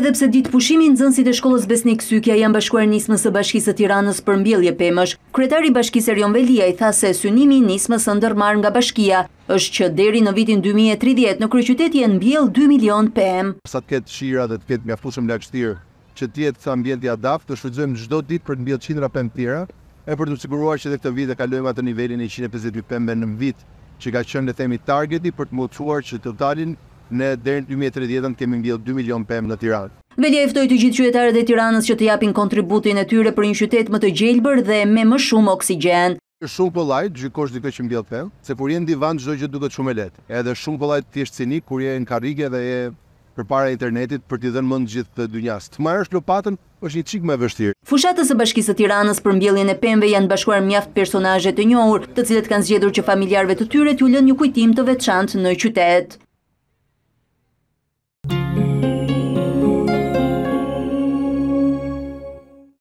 Edhe pse ditë pushimi, nxënësit e shkollës Besnik Sykja janë bashkuar nismës së Bashkisë së Tiranës për mbjellje pemësh. Kryetari Bashkisë Erion Veliaj tha se synimi i nismës së ndërmarrë nga bashkia është që deri në vitin 2030 në kryeqytet janë mbjellë 2 milionë pemë. Sa të ketë shira dhe të ketë mjaftueshëm lagështirë që të jetë ambient i adapt, të shfrytëzojmë çdo ditë për të mbjellë qindra pemë tjera, e për të siguruar që këtë vit e kalojmë atë nivelin e 152 pemëve në vit, që ka qenë le themi targeti për të motivuar që totalin ne deri në 2030 kemi mbjellë 2 milionë pemë në Tiranë. Veliaj ftoi të gjithë qytetarët e Tiranës që të japin kontributin e tyre për një qytet më të gjelbër dhe me më shumë oksigjen. Shumë kollajt gjykosh dikë që mbjell pemë, se kur je në divan çdo gjë duket shumë e lehtë. Edhe shumë kollajt thjesht cinik kur je në karrige dhe je përpara internetit për t'i dhënë mend gjithë të dynjas. Të marrësh lopatën është një çik më e vështirë. Fushatës së Bashkisë së Tiranës për mbjelljen e pemëve janë bashkuar mjaft personazhe të njohur, të cilët kanë zgjedhur që familjarëve të tyre t'u lënë një kujtim të veçantë në qytet.